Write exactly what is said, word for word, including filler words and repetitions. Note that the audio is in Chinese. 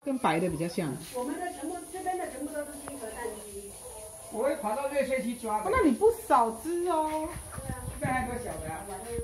跟白的比较像。 我们的全部这边的全部都是金河蛋鸡。 我会跑到热水去抓的。 哦，那你不少只哦。 对啊。 这边还有个小的啊。 我